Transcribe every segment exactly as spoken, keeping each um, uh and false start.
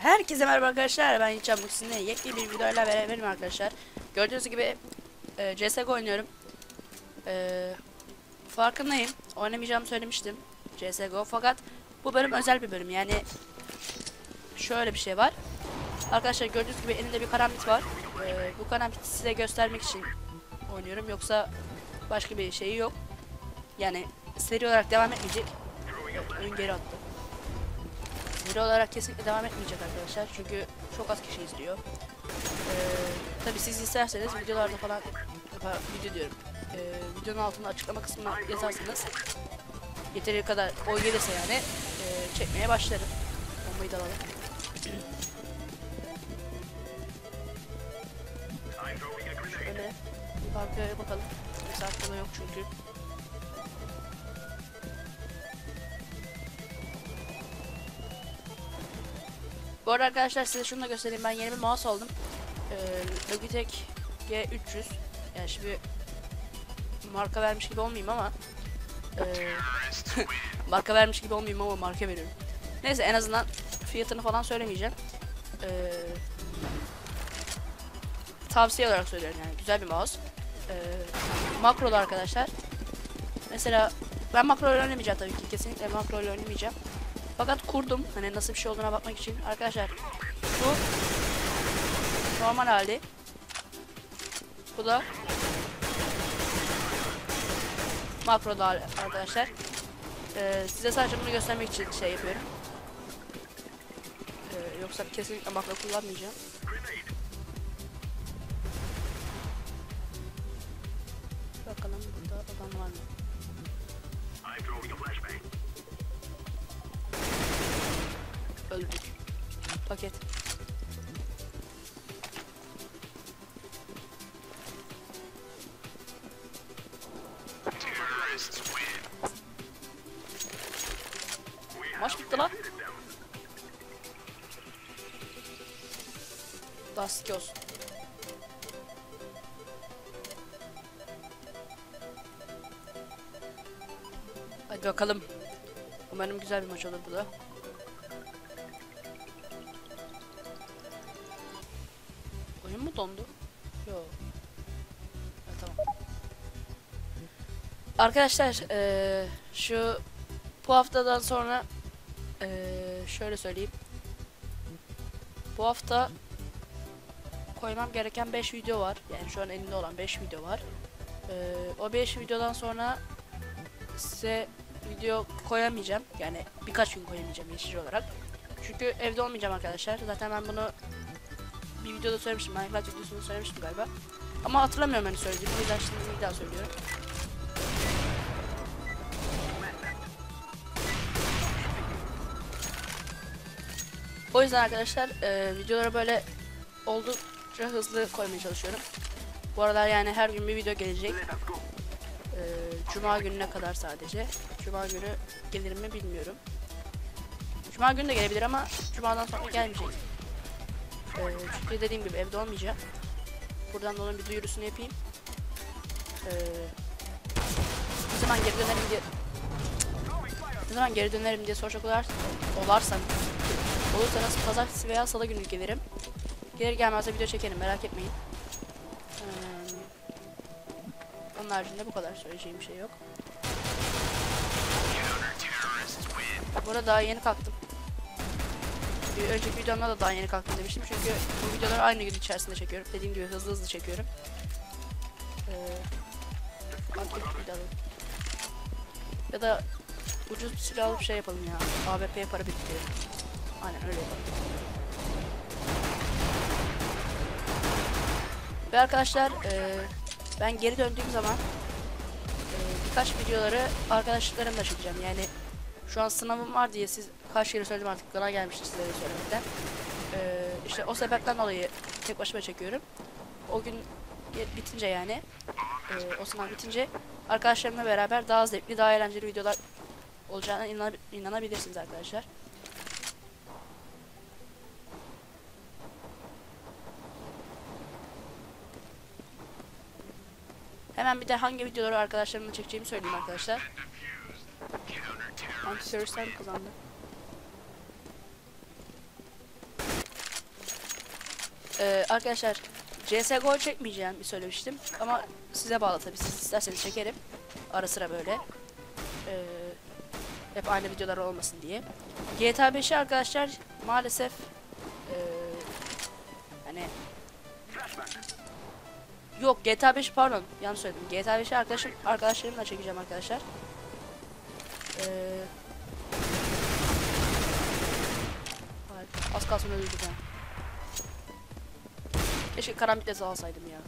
Herkese merhaba arkadaşlar, ben Yiğitcan. Bu sizinle yepyeni bir videoyla beraberim arkadaşlar. Gördüğünüz gibi e, C S G O oynuyorum. E, farkındayım, oynamayacağımı söylemiştim C S G O, fakat bu bölüm özel bir bölüm. Yani şöyle bir şey var arkadaşlar, gördüğünüz gibi elimde bir karambit var. E, bu karambiti size göstermek için oynuyorum, yoksa başka bir şeyi yok. Yani seri olarak devam etmeyecek. Evet, oyun geri attı. Seri olarak kesinlikle devam etmeyecek arkadaşlar, çünkü çok az kişi izliyor. Ee, tabi siz isterseniz videolarda falan, video diyorum, ee, videonun altında açıklama kısmına yazarsanız yeteri kadar oy gelirse yani ee, çekmeye başlarım. Bombayı da alalım. Şöyle bir arkaya bakalım. Bir saat falan yok çünkü. Bu arada arkadaşlar size şunu da göstereyim, ben yeni bir mouse aldım. Ee, Logitech G üç yüz. Yani şimdi marka vermiş gibi olmayayım ama e, marka vermiş gibi olmayayım ama marka veriyorum. Neyse, en azından fiyatını falan söylemeyeceğim. Ee, tavsiye olarak söylüyorum, yani güzel bir mouse. Ee, makrolu arkadaşlar. Mesela ben makro ile oynamayacağım tabii ki, kesinlikle makro ile oynamayacağım. Fakat kurdum, hani nasıl bir şey olduğuna bakmak için. Arkadaşlar bu normal hali. Bu da makro da arkadaşlar. Ee, size sadece bunu göstermek için şey yapıyorum. Ee, yoksa kesinlikle makro kullanmayacağım. Bakalım burada adam var mı? Öldük. Paket. Maç bitti lan. Dust olsun. Hadi bakalım. Umarım güzel bir maç olur bu da. Oyun mu dondu? Yok. Evet, tamam. Arkadaşlar ee, şu bu haftadan sonra ee, şöyle söyleyeyim. Bu hafta koymam gereken beş video var. Yani şu an elimde olan beş video var. Ee, o beş videodan sonra size video koyamayacağım. Yani birkaç gün koyamayacağım geçici olarak. Çünkü evde olmayacağım arkadaşlar. Zaten ben bunu bir videoda söylemiştim. Minecraft videosunda söylemiştim galiba. Ama hatırlamıyorum hani söylediğimi. O yüzden şimdi bir daha söylüyorum. O yüzden arkadaşlar e, videoları böyle oldukça hızlı koymaya çalışıyorum. Bu aralar yani her gün bir video gelecek. E, Cuma gününe kadar sadece. Cuma günü gelir mi bilmiyorum. Cuma günü de gelebilir ama Cuma'dan sonra gelmeyecek. E, çünkü dediğim gibi evde olmayacağım. Buradan da onun bir duyurusunu yapayım. E, ne zaman geri dönerim diye ne zaman geri dönerim diye soracak olarsanız olursanız pazartesi veya salı günü gelirim. Gelir gelmez de video çekerim, merak etmeyin. Ee, onun haricinde bu kadar, söyleyeceğim bir şey yok. Bu arada daha yeni kalktım. Bir önceki videomda da daha yeni kalktım demiştim, çünkü bu videoları aynı gün içerisinde çekiyorum. Dediğim gibi hızlı hızlı çekiyorum. Ee, ya da ucuz bir silah alıp şey yapalım ya. A W P'ye para biriktirelim. Aynen öyle yapalım. Ve arkadaşlar e, ben geri döndüğüm zaman e, birkaç videoları arkadaşlarımla çekeceğim. Yani şu an sınavım var diye siz kaç kere söyledim artık, bana gelmişti size de söylemekten. E, işte o sebepten dolayı tek başıma çekiyorum. O gün bitince yani e, o sınav bitince arkadaşlarımla beraber daha zevkli, daha eğlenceli videolar olacağına inan inanabilirsiniz arkadaşlar. Hemen bir de hangi videoları arkadaşlarımla çekeceğimi söyleyeyim arkadaşlar. Anti-teröristler kazandı. Ee, arkadaşlar C S G O çekmeyeceğim bir söylemiştim ama size bağlı tabii, siz isterseniz çekerim ara sıra böyle. Ee, hep aynı videolar olmasın diye. G T A beşi arkadaşlar maalesef ee, hani yok G T A beş pardon yanlış söyledim. G T A beşi arkadaşım arkadaşlarımla çekeceğim arkadaşlar. Ee, az kalsın öldürdük ha. Keşke karambitle alsaydım ya.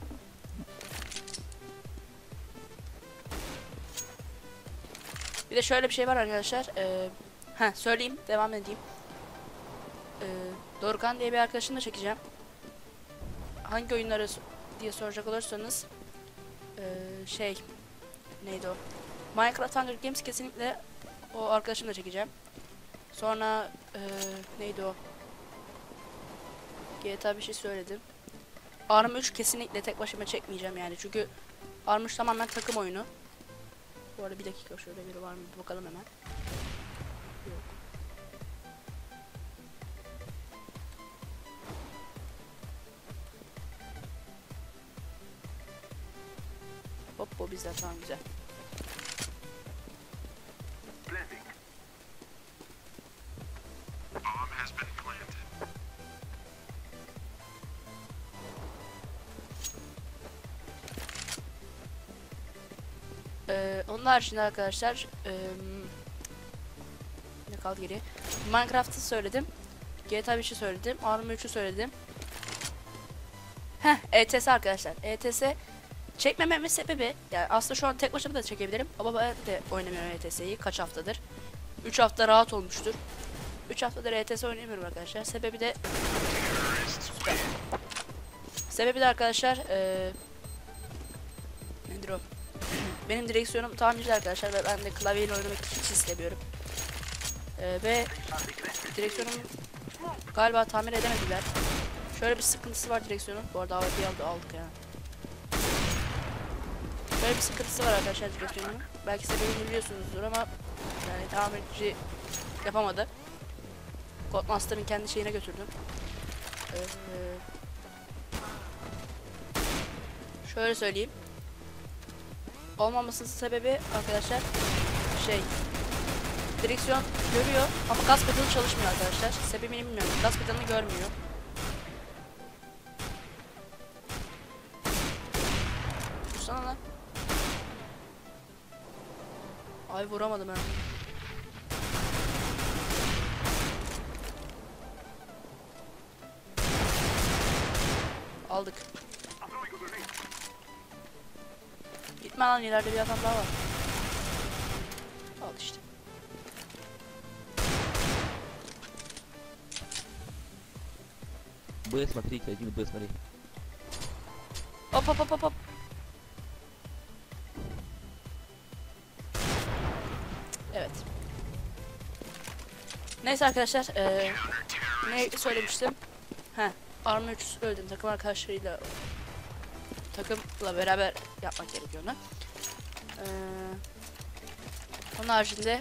Bir de şöyle bir şey var arkadaşlar. Ee, heh, söyleyeyim, devam edeyim. Ee, Dorukhan diye bir arkadaşımla çekeceğim. Hangi oyunları diye soracak olursanız ee, şey neydi o? Minecraft Hunger Games kesinlikle o arkadaşımla çekeceğim. Sonra ee, neydi o? G T A bir şey söyledim. Arma üç kesinlikle tek başıma çekmeyeceğim yani çünkü Arma üç tamamen takım oyunu. Bu arada bir dakika, şöyle biri var mı bir bakalım hemen. Yok. Hop, bu bizden, tamam, güzel. Ee, onun haricinde arkadaşlar ee, ne kaldı geri? Minecraft'ı söyledim. G T A beşi söyledim. Arma üçü söyledim. Heh, E T S arkadaşlar. E T S çekmememin sebebi, yani aslında şu an tek başıma da çekebilirim ama ben de oynamıyorum E T S'yi kaç haftadır. üç hafta rahat olmuştur. üç haftadır E T S oynamıyorum arkadaşlar. Sebebi de süper. Sebebi de arkadaşlar ee, nedir o? Benim direksiyonum tamirci arkadaşlar ve ben de klavyeyle oynamak hiç istemiyorum. Ee, ve direksiyonumu galiba tamir edemediler. Şöyle bir sıkıntısı var direksiyonun. Bu arada A W P'yi aldı, aldık ya. Böyle bir sıkıntısı var arkadaşlar direksiyonun. Belki sebebini biliyorsunuzdur ama yani tamirci yapamadı. Codemaster'ın kendi şeyine götürdüm. Ee, şöyle söyleyeyim. Olmamasının sebebi arkadaşlar şey, direksiyon görüyor ama gaz pedalı çalışmıyor arkadaşlar. Sebebini bilmiyorum. Gaz pedalını görmüyor. Vursana lan. Ay vuramadım ben. Aldık. Gitme lan, ileride bir adam daha var. Al işte. Б, смотрите, один Б, смотри. Hop hop hop hop. Evet. Neyse arkadaşlar, ee, ne söylemiştim? He, Arma üç öldüm, takım arkadaşlarıyla takımla beraber yapmak gerekiyor onu. Ee, onun haricinde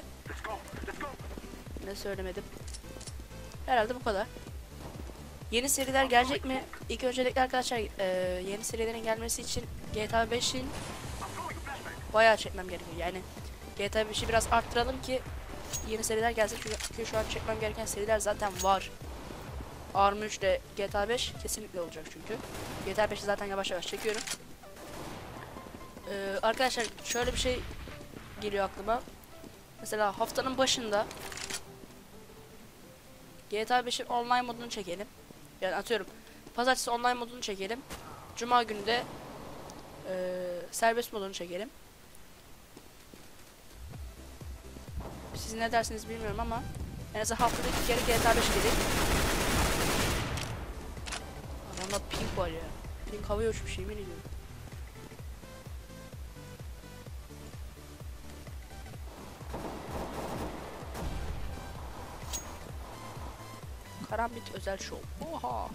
ne söylemedim? Herhalde bu kadar. Yeni seriler gelecek mi? İlk öncelikle arkadaşlar e, yeni serilerin gelmesi için G T A beşin bayağı çekmem gerekiyor. Yani G T A beşi biraz arttıralım ki yeni seriler gelsin. Çünkü şu an çekmem gereken seriler zaten var. Arma üç ile G T A beş kesinlikle olacak çünkü. G T A beşi zaten yavaş yavaş çekiyorum. Ee, arkadaşlar şöyle bir şey geliyor aklıma. Mesela haftanın başında G T A beşin online modunu çekelim. Yani atıyorum pazartesi online modunu çekelim. Cuma günü de e, serbest modunu çekelim. Siz ne dersiniz bilmiyorum ama en azından haftada iki kere G T A beş gelir. Adamda pink var ya. Pink havaya uçmuş, yemin ediyorum. Karambit özel şov. Oha.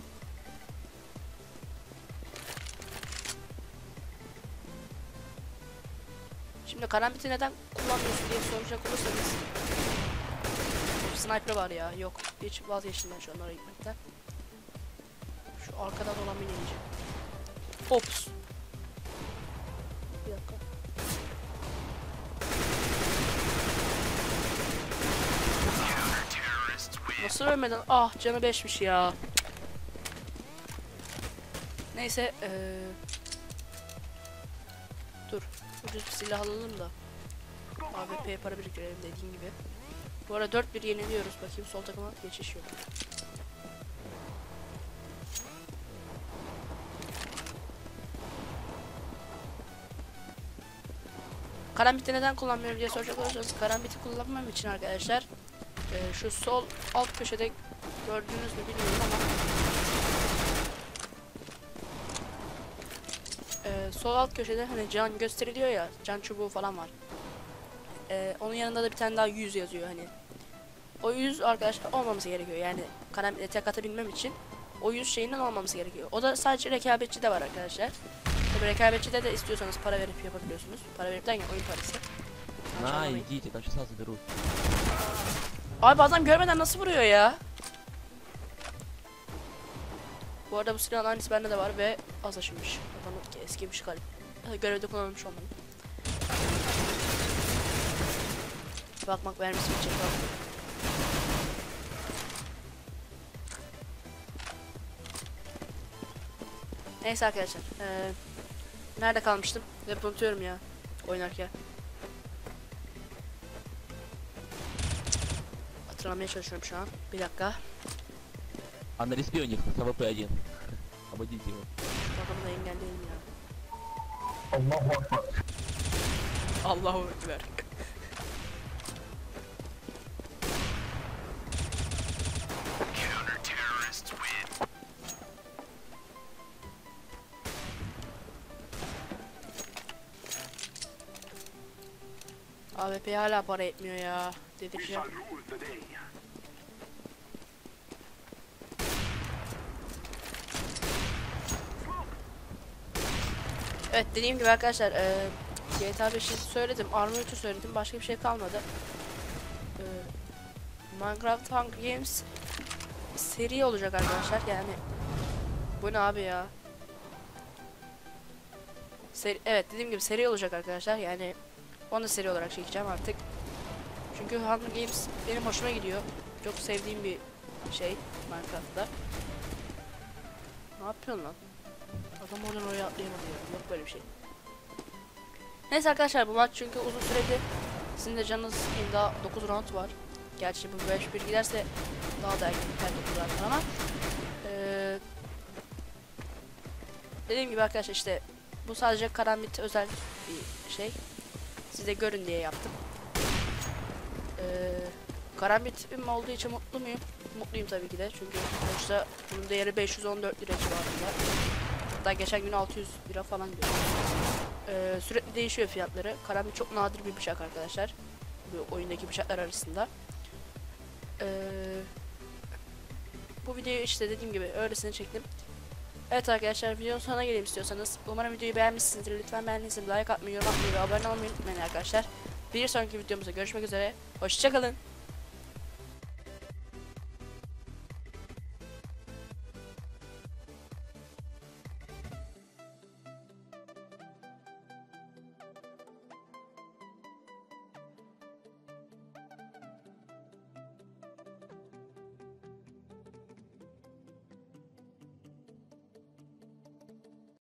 Şimdi karambiti neden kullanmıyorsun diye soracak olursanız, sniper var ya, yok hiç vazgeçtim ben şu an oraya gitmekten. Şu arkadan olan bir deneyeceğim. Ops. Bir dakika. Nasıl ölmeden? Ah, canı beşmiş ya. Neyse ee... dur. Ucuz bir silah alalım da A W P'ye para biriktirelim dediğim gibi. Bu arada dört bir yeniliyoruz. Bakayım sol takıma geçiş yok. Karambit'i neden kullanmıyorum diye soracak olursanız, karambit'i kullanmam için arkadaşlar e, şu sol alt köşede gördüğünüz mü bilmiyorum ama e, sol alt köşede hani can gösteriliyor ya, can çubuğu falan var. E, onun yanında da bir tane daha yüz yazıyor hani. O yüz arkadaşlar olmaması gerekiyor yani karambit'e tek atabilmem için o yüz şeyinin olmaması gerekiyor. O da sadece rekabetçi de var arkadaşlar. Tabii rekabetçide de istiyorsanız para verip yapabiliyorsunuz. Para verip derken oyun parası. На, идите, там сейчас заберут. Abi adam görmeden nasıl vuruyor ya? Bu arada bu silahın aynısı bende de var ve az aşınmış. Adamın eskimiş galiba. Görevde kullanılmış olmalı. Bakmak vermesi bitecek abi. Neyse arkadaşlar. Ee, nerede kalmıştım? Hep unutuyorum ya oynarken. Hatırlamaya çalışıyorum şu an. Bir dakika. А на респе у них эс вэ пэ один. Обойдите его. Adamı da engelleyeyim ya. Allahu Akbar. Allahu Ekber. A W P hala para etmiyor ya. Dedireceğim. Evet, dediğim gibi arkadaşlar e, G T A beşi söyledim, Arma üçü söyledim, başka bir şey kalmadı. E, Minecraft Hunger Games seri olacak arkadaşlar yani. Bu ne abi ya? Seri, evet dediğim gibi seri olacak arkadaşlar yani. Onu da seri olarak çekeceğim artık. Çünkü Hunger Games benim hoşuma gidiyor. Çok sevdiğim bir şey Minecraft'ta. Ne yapıyorsun lan? Adam oradan oraya atlayamadı ya. Yok böyle bir şey. Neyse arkadaşlar, bu maç çünkü uzun süredi. Sizin de canınız sıkayım, daha dokuz round var. Gerçi bu beş bir giderse daha da erken biter dokuz round ama ee, dediğim gibi arkadaşlar işte bu sadece karambit özel bir şey. Size görün diye yaptım. Ee, karambitim olduğu için mutlu muyum? Mutluyum tabii ki de. Çünkü sonuçta bunun değeri beş yüz on dört lira civarında. Hatta geçen gün altı yüz lira falan diyor. Ee, sürekli değişiyor fiyatları. Karambit çok nadir bir bıçak arkadaşlar. Bu oyundaki bıçaklar arasında. Ee, bu videoyu işte dediğim gibi öylesine çektim. Evet arkadaşlar, videonun sonuna geleyim istiyorsanız. Umarım videoyu beğenmişsinizdir. Lütfen beğendiyseniz like atmayı, yorum atmayı ve abone olmayı unutmayın arkadaşlar. Bir sonraki videomuzda görüşmek üzere. Hoşçakalın.